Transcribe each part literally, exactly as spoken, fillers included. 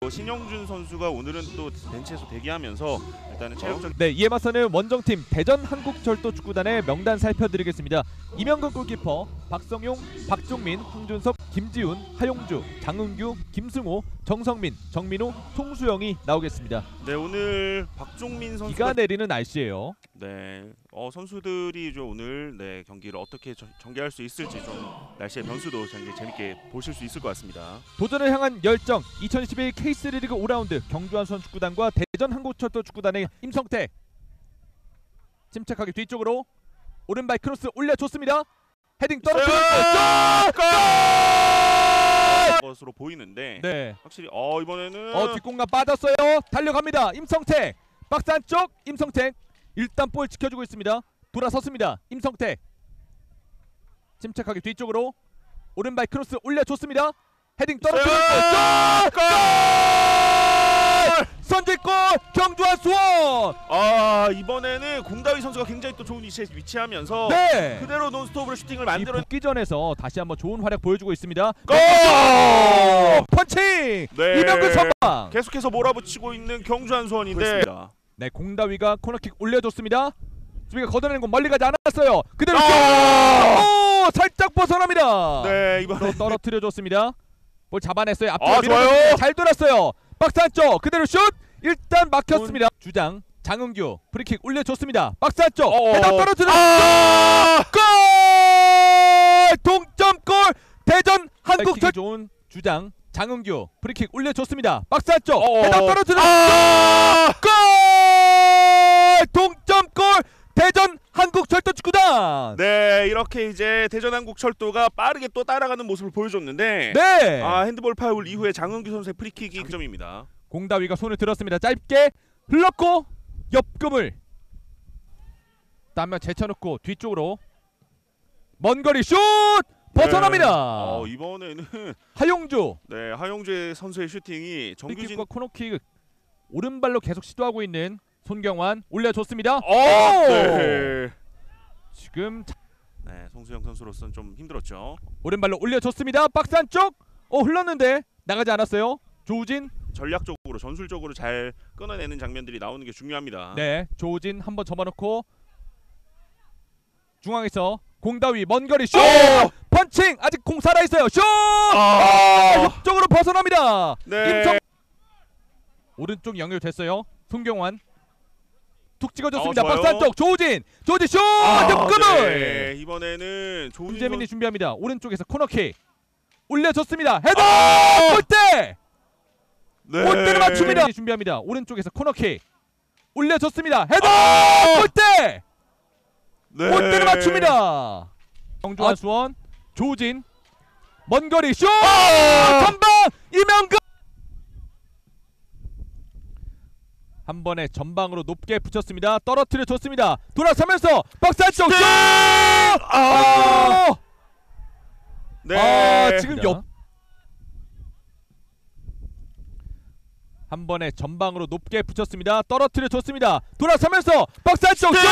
신영준 선수가 오늘은 또 벤치에서 대기하면서 일단은 체력적. 네, 이에 맞서는 원정팀 대전 한국철도축구단의 명단 살펴드리겠습니다. 이명근 골키퍼, 박성용, 박종민, 황준석, 김지훈, 하용주, 장은규, 김승호, 정성민, 정민호, 송수영이 나오겠습니다. 네, 오늘 박종민 선수가 비가 내리는 날씨예요. 네, 어, 선수들이 좀 오늘 네 경기를 어떻게 저, 전개할 수 있을지 좀 날씨의 변수도 굉장히 재밌게 보실 수 있을 것 같습니다. 도전을 향한 열정. 이천이십일 케이쓰리 리그 오 라운드 경주한수원 축구단과 대전 한국철도 축구단의 임성태. 침착하게 뒤쪽으로 오른발 크로스 올려줬습니다. 헤딩 떨어뜨렸어요. 골! 것으로 보이는데 네. 확실히 어 이번에는 어 뒷공간 빠졌어요. 달려갑니다. 임성태. 박스 안쪽 임성태. 일단 볼 지켜주고 있습니다. 돌아섰습니다. 임성태. 침착하게 뒤쪽으로 오른발 크로스 올려줬습니다. 헤딩 떨어뜨렸어요. 골! 선제골 경주한수원. 아 이번에는 공다위 선수가 굉장히 또 좋은 위치에 위치하면서 네. 그대로 논스톱으로 슈팅을 이 만들어 복귀전에서 다시 한번 좋은 활약 보여주고 있습니다. 골! 펀칭. 네. 이명근 선방. 계속해서 몰아붙이고 있는 경주한수원인데 그렇습니다. 네, 공다위가 코너킥 올려줬습니다. 수비가 걷어내는 건 멀리 가지 않았어요. 그대로 아! 오, 살짝 벗어납니다. 네 이번에 떨어뜨려줬습니다. 볼 잡아냈어요. 앞으로 아, 좋아요. 잘 돌았어요. 박스 안쪽 그대로 슛. 일단 막혔습니다. 음. 주장 장은규 프리킥 올려줬습니다. 박스 안쪽 해당 떨어뜨려. 아! 골! 동점골 대전 한국철. 좋은 주장 장은규 프리킥 올려줬습니다. 박스 안쪽 어어. 해당 떨어뜨려. 아! 골! 동점골 대전 한국철도축구단. 네 이렇게 이제 대전 한국철도가 빠르게 또 따라가는 모습을 보여줬는데 네. 아 핸드볼 파울 이후에 장은규 선수의 프리킥이 그 점입니다. 공다위가 손을 들었습니다. 짧게 흘렀고 옆금을 땀면 제쳐놓고 뒤쪽으로 먼 거리 슛 벗어납니다. 네. 어, 이번에는 하용주. 네 하용주 선수의 슈팅이 정규진 프리킥과 코너킥 오른발로 계속 시도하고 있는 손경환 올려줬습니다. 어, 네. 지금 네 송수영 선수로서는 좀 힘들었죠. 오른발로 올려줬습니다. 박스 안쪽 어 흘렀는데 나가지 않았어요. 조우진. 전략적으로 전술적으로 잘 끊어내는 장면들이 나오는 게 중요합니다. 네, 조우진 한번 접어놓고 중앙에서 공다위 먼 거리 슛! 오! 펀칭! 아직 공 살아있어요. 슛! 아! 아! 옆쪽으로 벗어납니다. 네. 임성 오른쪽 연결됐어요. 송경환 툭 찍어줬습니다. 어, 박스 안쪽 조우진! 조우진 슛! 아, 득점을! 네. 이번에는 조우진 김재민이 선... 준비합니다. 오른쪽에서 코너킥 올려줬습니다. 헤더! 아! 골대! 네. 골대를 맞춥니다. 준비합니다. 오른쪽에서 코너킥 올려줬습니다. 헤더! 아! 골대! 네. 골대를 맞춥니다. 경주한수원 조우진 먼 거리 슛! 아! 전방 이명근 한 번에 전방으로 높게 붙였습니다. 떨어뜨려 줬습니다. 돌아서면서 박스 안쪽 슛! 아! 아! 네. 아, 지금 옆 한 번에 전방으로 높게 붙였습니다. 떨어뜨려 줬습니다. 돌아서면서 박스 안쪽 슛!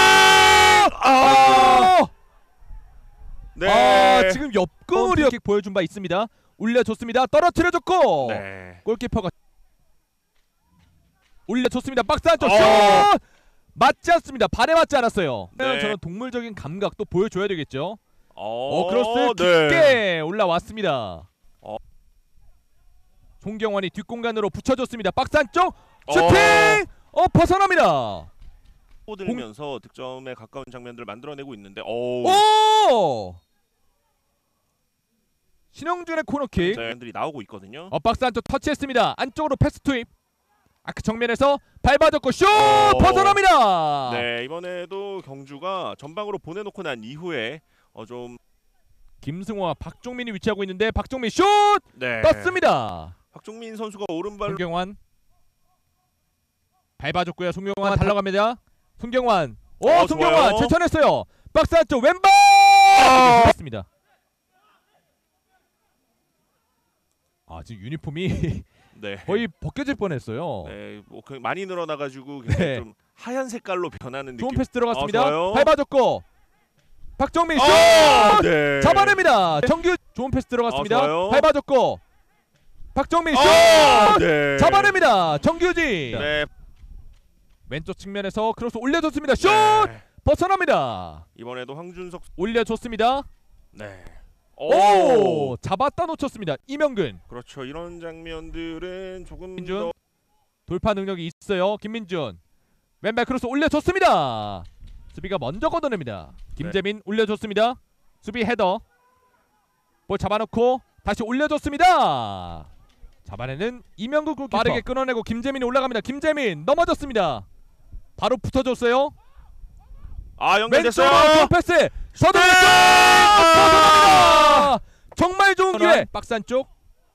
아! 네. 아, 지금 옆구리 킥 보여준 바 있습니다. 올려줬습니다. 떨어뜨려 줬고 네. 골키퍼가 올려줬습니다. 박스 안쪽 슛! 어. 맞지 않습니다. 발에 맞지 않았어요. 네. 저는 동물적인 감각도 보여줘야 되겠죠. 어, 어, 크로스 깊게 네. 올라왔습니다. 어. 송경환이 뒷공간으로 붙여줬습니다. 박스 안쪽 슈팅! 어, 어 벗어납니다. 들면서 득점에 가까운 장면들을 만들어내고 있는데 오! 오! 신영준의 코너킥. 장면들이 나오고 있거든요. 어 박스 안쪽 터치했습니다. 안쪽으로 패스 투입. 아크 정면에서 밟아줬고 슛! 어. 벗어납니다. 네 이번에도 경주가 전방으로 보내놓고 난 이후에 어 좀 김승호와 박종민이 위치하고 있는데 박종민 슛! 네. 떴습니다. 박종민 선수가 오른발 송경환 밟아줬고요. 송경환 달려갑니다. 송경환 오 어, 송경환 좋아요. 제쳐냈어요. 박스 안쪽 왼발 아! 맞습니다. 아 지금 유니폼이 네. 거의 벗겨질 뻔했어요. 네, 뭐 많이 늘어나가지고 네. 좀 하얀 색깔로 변하는 좋은 느낌. 패스 들어갔습니다. 어, 밟아줬고 박정민 슛! 아, 네. 잡아냅니다. 정규 좋은 패스 들어갔습니다. 어, 좋아요. 밟아줬고 박정민 슛! 아, 네. 잡아냅니다. 정규진. 네. 왼쪽 측면에서 크로스 올려줬습니다. 슛! 네. 벗어납니다. 이번에도 황준석. 올려줬습니다. 네. 오! 잡았다 놓쳤습니다. 이명근. 그렇죠. 이런 장면들은 조금 민준. 더 돌파 능력이 있어요. 김민준. 왼발 크로스 올려줬습니다. 수비가 먼저 걷어냅니다. 김재민 올려줬습니다. 수비 헤더. 볼 잡아놓고 다시 올려줬습니다. 잡아내는 이명근 골키퍼. 빠르게 끊어내고 김재민이 올라갑니다. 김재민 넘어졌습니다. 바로 붙어줬어요. 아, 연결됐어요. 왼쪽으로 패스. 서동현 벗어납니다. 정말 좋은 기회. 박스 안쪽.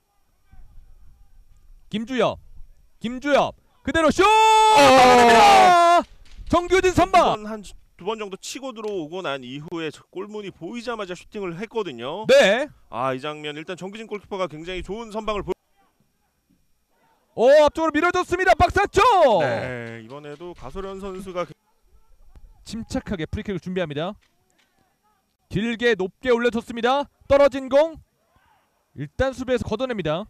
김주엽. 김주엽 그대로 슛! 어! 정규진 선방. 한 두 번 정도 치고 들어오고 난 이후에 골문이 보이자마자 슈팅을 했거든요. 네. 아, 이 장면 일단 정규진 골키퍼가 굉장히 좋은 선방을 보. 오, 앞쪽으로 밀어줬습니다. 박스 안쪽. 네, 이번에도 가소련 선수가 침착하게 프리킥을 준비합니다. 길게 높게 올려줬습니다. 떨어진 공 일단 수비에서 걷어냅니다.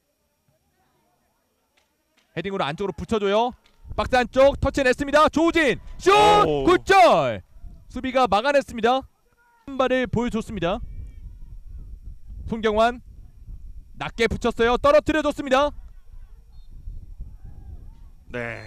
헤딩으로 안쪽으로 붙여줘요. 박스 안쪽 터치냈습니다. 조우진 슛! 오. 골절. 수비가 막아냈습니다. 한 발을 보여줬습니다. 손경환 낮게 붙였어요. 떨어뜨려줬습니다. 네.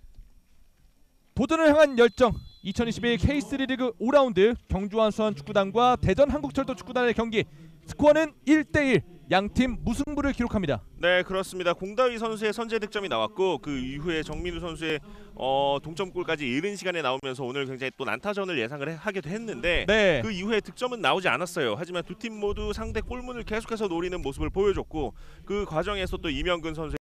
도전을 향한 열정. 이천이십일 케이쓰리 리그 오 라운드 경주한 수원축구단과 대전 한국철도 축구단의 경기. 스코어는 일 대 일. 양팀 무승부를 기록합니다. 네, 그렇습니다. 공다위 선수의 선제 득점이 나왔고 그 이후에 정민우 선수의 어, 동점골까지 이른 시간에 나오면서 오늘 굉장히 또 난타전을 예상을 해, 하기도 했는데 네. 그 이후에 득점은 나오지 않았어요. 하지만 두 팀 모두 상대 골문을 계속해서 노리는 모습을 보여줬고 그 과정에서 또 이명근 선수